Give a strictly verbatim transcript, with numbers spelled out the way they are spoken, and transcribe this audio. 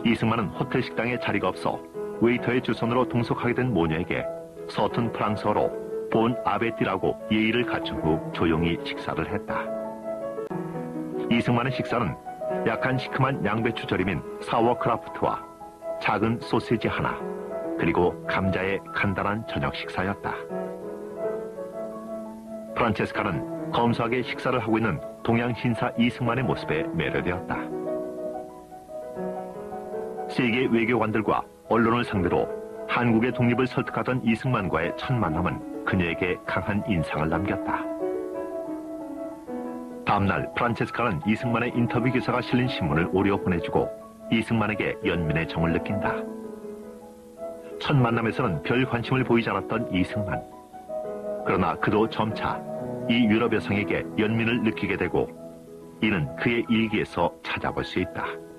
이승만은 호텔 식당에 자리가 없어 웨이터의 주선으로 동석하게 된 모녀에게 서툰 프랑스어로 본 아베띠라고 예의를 갖춘 후 조용히 식사를 했다. 이승만의 식사는 약간 시큼한 양배추 절임인 사워크라프트와 작은 소시지 하나, 그리고 감자의 간단한 저녁 식사였다. 프란체스카는 검소하게 식사를 하고 있는 동양 신사 이승만의 모습에 매료되었다. 세계 외교관들과 언론을 상대로 한국의 독립을 설득하던 이승만과의 첫 만남은 그녀에게 강한 인상을 남겼다. 다음날 프란체스카는 이승만의 인터뷰 기사가 실린 신문을 오려 보내주고 이승만에게 연민의 정을 느낀다. 첫 만남에서는 별 관심을 보이지 않았던 이승만. 그러나 그도 점차 이 유럽 여성에게 연민을 느끼게 되고 이는 그의 일기에서 찾아볼 수 있다.